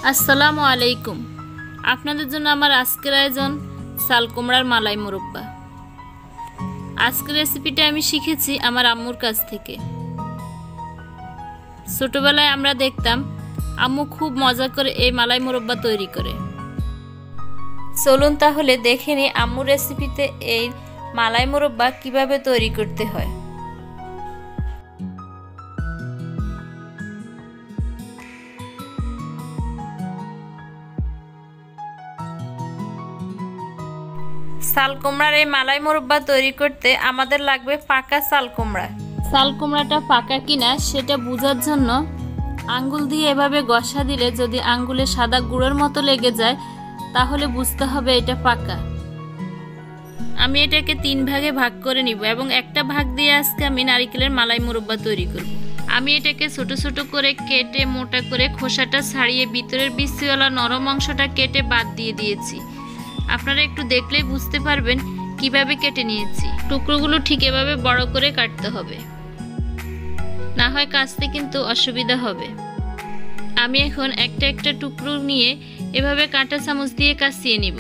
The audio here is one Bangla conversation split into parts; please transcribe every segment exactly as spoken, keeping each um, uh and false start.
আসসালামু আলাইকুম। আপনাদের জন্য আমার আজকের আয়োজন চাল কুমড়ার মালাই মুরব্বা। আজকের রেসিপিটা আমি শিখেছি আমার আম্মুর কাছ থেকে। ছোটবেলায় আমরা দেখতাম আম্মু খুব মজা করে এই মালাই মুরব্বা তৈরি করে। চলুন তাহলে দেখে নিই আম্মুর রেসিপিতে এই মালাই মুরব্বা কিভাবে তৈরি করতে হয়। চাল কুমড়ার এই মালাই মুরব্বা তৈরি করতে আমাদের লাগবে পাকা চাল কুমড়া। চাল কুমড়াটা পাকা কিনা সেটা বোঝার জন্য আঙ্গুল দিয়ে এভাবে ঘষা দিলে যদি আঙ্গুলে সাদা গুঁড়োর মতো লেগে যায় তাহলে বুঝতে হবে এটা পাকা। আমি এটাকে তিন ভাগে ভাগ করে নিব এবং একটা ভাগ দিয়ে আজকে আমি নারিকেলের মালাই মুরব্বা তৈরি করব। আমি এটাকে ছোট ছোট করে কেটে মোটা করে খোসাটা ছাড়িয়ে ভিতরের বিচিওয়ালা নরম অংশটা কেটে বাদ দিয়ে দিয়েছি। আপনারা একটু দেখলেই বুঝতে পারবেন কিভাবে কেটে নিয়েছি। টুকরোগুলো ঠিক এভাবে বড় করে কাটতে হবে, না হয় কাটতে কিন্তু অসুবিধা হবে। আমি এখন একটা একটা টুকরো নিয়ে এভাবে কাঁটা চামচ দিয়ে কাচিয়ে নিব।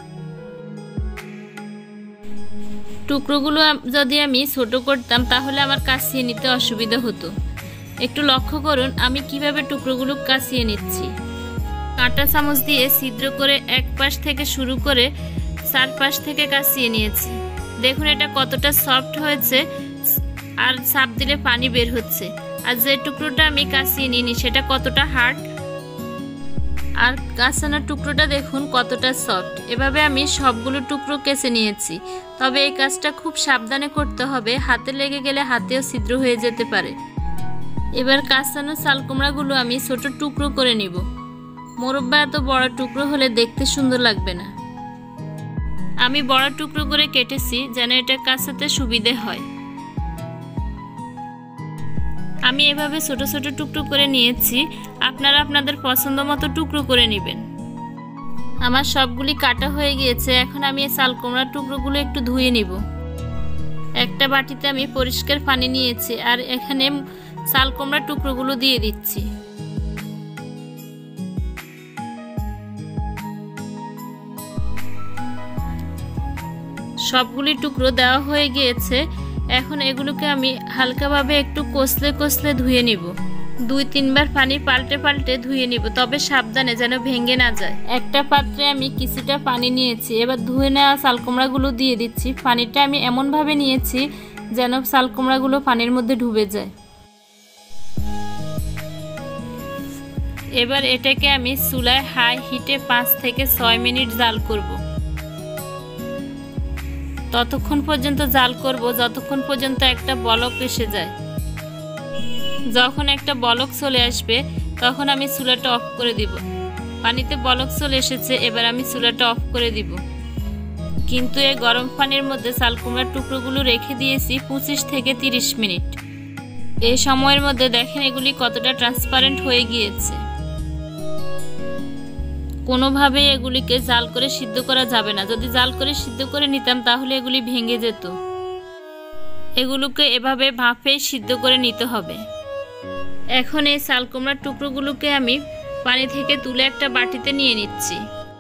টুকরোগুলো যদি আমি ছোট করতাম তাহলে আমার কাচিয়ে নিতে অসুবিধা হতো। একটু লক্ষ্য করুন আমি কিভাবে টুকরোগুলো কাচিয়ে নিচ্ছি। কাঁটা চামচ দিয়ে ছিদ্র করে এক পাশ থেকে শুরু করে চার পাশ থেকে কাচিয়ে নিয়েছি। দেখুন এটা কতটা সফট হয়েছে আর চাপ দিলে পানি বের হচ্ছে। আর যে টুকরোটা আমি কাচিয়ে নিইনি সেটা কতটা হার্ড আর কাঁচানোর টুকরোটা দেখুন কতটা সফট। এভাবে আমি সবগুলো টুকরো কেচে নিয়েছি। তবে এই কাজটা খুব সাবধানে করতে হবে, হাতে লেগে গেলে হাতেও ছিদ্র হয়ে যেতে পারে। এবার কাঁচানো চাল কুমড়াগুলো আমি ছোট টুকরো করে নিব। মুরব্বা এত বড় টুকরো হলে দেখতে সুন্দর লাগবে না। আমি বড় টুকরো করে কেটেছি যেন এটা কাটাতে সুবিধে হয়। আমি এভাবে ছোট ছোট টুকরো করে নিয়েছি, আপনারা আপনাদের পছন্দ মতো টুকরো করে নেবেন। আমার সবগুলি কাটা হয়ে গিয়েছে। এখন আমি এই চাল কুমড়ার টুকরোগুলো একটু ধুয়ে নিব। একটা বাটিতে আমি পরিষ্কার পানি নিয়েছি আর এখানে চাল কুমড়ার টুকরোগুলো দিয়ে দিচ্ছি। সবগুলি টুকরো দেওয়া হয়ে গিয়েছে। এখন এগুলোকে আমি হালকাভাবে একটু কষলে কষলে ধুয়ে নিব। দুই তিনবার পানি পাল্টে পাল্টে ধুয়ে নিব, তবে সাবধানে যেন ভেঙে না যায়। একটা পাত্রে আমি কিছুটা পানি নিয়েছি। এবার ধুয়ে নেওয়া চাল কুমড়াগুলো দিয়ে দিচ্ছি। পানিটা আমি এমনভাবে নিয়েছি যেন চাল কুমড়াগুলো পানির মধ্যে ডুবে যায়। এবার এটাকে আমি চুলায় হাই হিটে পাঁচ থেকে ছয় মিনিট জাল করব। ততক্ষণ পর্যন্ত জাল করব যতক্ষণ পর্যন্ত একটা বলক এসে যায়। যখন একটা বলক চলে আসবে তখন আমি চুলাটা অফ করে দিব। পানিতে বলক চলে এসেছে, এবার আমি চুলাটা অফ করে দিব। কিন্তু এই গরম পানির মধ্যে চাল কুমড়ার টুকরোগুলো রেখে দিয়েছি পঁচিশ থেকে তিরিশ মিনিট। এই সময়ের মধ্যে দেখেন এগুলি কতটা ট্রান্সপারেন্ট হয়ে গিয়েছে। কোনোভাবেই এগুলিকে জাল করে সিদ্ধ করা যাবে না। যদি জাল করে সিদ্ধ করে নিতাম তাহলে এগুলি ভেঙে যেত। এগুলোকে এভাবে ভাপে সিদ্ধ করে নিতে হবে। এখন এই চাল কুমড়ার টুকরোগুলোকে আমি পানি থেকে তুলে একটা বাটিতে নিয়ে নিচ্ছি।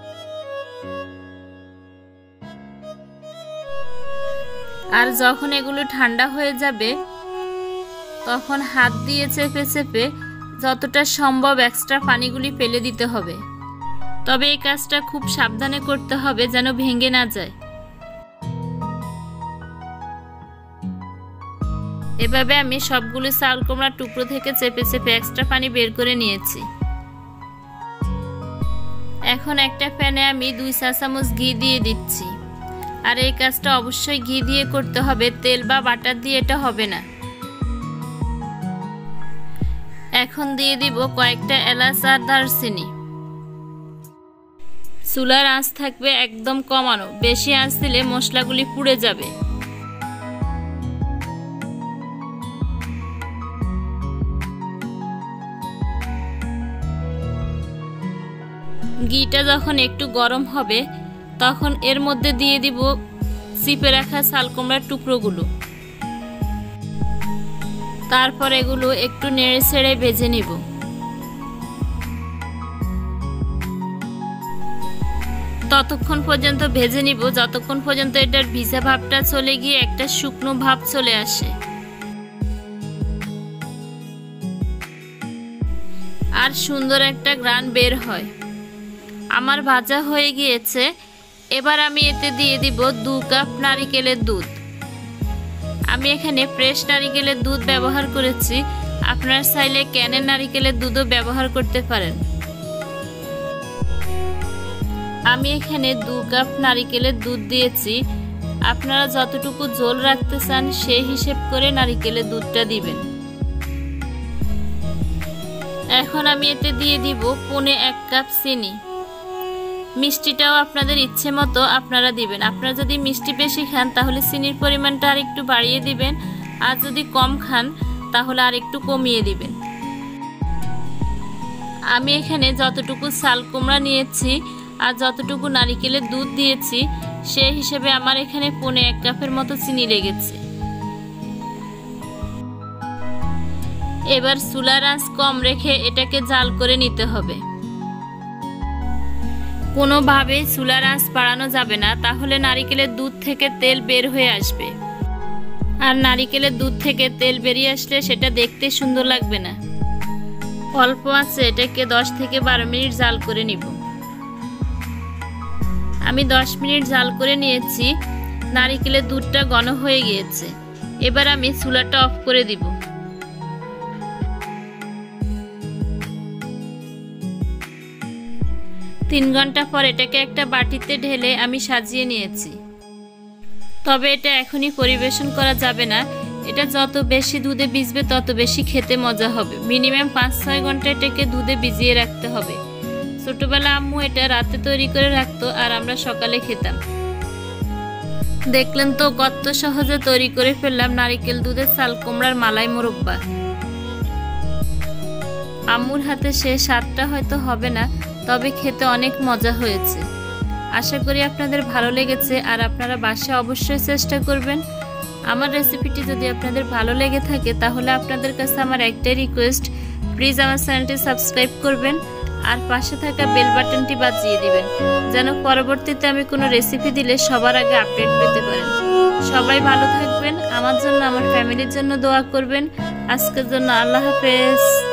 আর যখন এগুলো ঠান্ডা হয়ে যাবে তখন হাত দিয়ে চেপে চেপে যতটা সম্ভব এক্সট্রা পানিগুলি ফেলে দিতে হবে। তবে এই কাজটা খুব সাবধানে করতে হবে যেন ভেঙে না যায়। এভাবে আমি সবগুলো চাল কুমড়ার টুকরো থেকে চেপে চেপে এক্সট্রা পানি বের করে নিয়েছি। এখন একটা প্যানে আমি দুই চা চামচ ঘি দিয়ে দিচ্ছি। আর এই কাজটা অবশ্যই ঘি দিয়ে করতে হবে, তেল বা বাটার দিয়ে এটা হবে না। এখন দিয়ে দিব কয়েকটা এলাচ আর দারচিনি। চুলার আঁচ থাকবে একদম কমানো, বেশি আঁচ দিলে মশলাগুলি পুড়ে যাবে। ঘিটা যখন একটু গরম হবে তখন এর মধ্যে দিয়ে দিব চিপে রাখা চাল কুমড়ার টুকরোগুলো। তারপর এগুলো একটু নেড়ে ছেড়ে ভেজে নিব। ততক্ষণ পর্যন্ত ভেজে নিব যতক্ষণ পর্যন্ত এটার ভিজা ভাবটা চলে গিয়ে একটা শুকনো ভাব চলে আসে। আর সুন্দর একটা ঘ্রাণ বের হয়। আমার ভাজা হয়ে গিয়েছে। এবার আমি এতে দিয়ে দিব দু কাপ নারিকেলের দুধ। আমি এখানে ফ্রেশ নারিকেলের দুধ ব্যবহার করেছি, আপনারা চাইলে ক্যানের নারিকেলের দুধও ব্যবহার করতে পারেন। আমি এখানে দু কাপ নারিকেলের দুধ দিয়েছি, আপনারা যতটুকু ঝোল রাখতে চান সেই হিসেব করে নারিকেলের দুধটা দিবেন। এখন আমি এতে দিয়ে দিব পৌনে এক কাপ চিনি। মিষ্টিটাও আপনাদের ইচ্ছে মতো আপনারা দিবেন। আপনারা যদি মিষ্টি বেশি খান তাহলে চিনির পরিমাণটা আর একটু বাড়িয়ে দিবেন, আর যদি কম খান তাহলে আর একটু কমিয়ে দিবেন। আমি এখানে যতটুকু চাল কুমড়া নিয়েছি আর যতটুকু নারিকেলের দুধ দিয়েছি সেই হিসেবে আমার এখানে পৌনে এক কাপের মতো চিনি লেগেছে। এবার চুলার আঁচ কম রেখে এটাকে জাল করে নিতে হবে। কোনোভাবে চুলার আঁচ বাড়ানো যাবে না, তাহলে নারিকেলের দুধ থেকে তেল বের হয়ে আসবে, আর নারিকেলের দুধ থেকে তেল বেরিয়ে আসলে সেটা দেখতে সুন্দর লাগবে না। অল্প আঁচে এটাকে দশ থেকে বারো মিনিট জাল করে নিব। আমি দশ মিনিট জাল করে নিয়েছি। নারিকেলের দুধটা ঘন হয়ে গিয়েছে। এবার আমি চুলাটা অফ করে দিব। তিন ঘন্টা পর এটাকে একটা বাটিতে ঢেলে আমি সাজিয়ে নিয়েছি। তবে এটা এখনই পরিবেশন করা যাবে না, এটা যত বেশি দুধে ভিজবে তত বেশি খেতে মজা হবে। মিনিমাম পাঁচ ছয় ঘন্টা এটাকে দুধে ভিজিয়ে রাখতে হবে। ছোটবেলা আম্মু এটা রাতে তৈরি করে রাখতো আর আমরা সকালে খেতাম। দেখলেন তো কত সহজে তৈরি করে ফেললাম নারিকেল দুধের চাল কুমড়ার মালাই মোরব্বা। আম্মুর হাতে সে স্বাদটা হয়তো হবে না, তবে খেতে অনেক মজা হয়েছে। আশা করি আপনাদের ভালো লেগেছে, আর আপনারা বাসায় অবশ্যই চেষ্টা করবেন। আমার রেসিপিটি যদি আপনাদের ভালো লেগে থাকে তাহলে আপনাদের কাছে আমার একটাই রিকোয়েস্ট, প্লিজ আমার চ্যানেলটি সাবস্ক্রাইব করবেন আর পাশে থাকা বেল বাটনটি বাজিয়ে দিবেন, যেন পরবর্তীতে আমি কোনো রেসিপি দিলে সবার আগে আপডেট পেতে পারেন। সবাই ভালো থাকবেন, আমার জন্য আমার ফ্যামিলির জন্য দোয়া করবেন। আজকের জন্য আল্লাহ হাফেজ।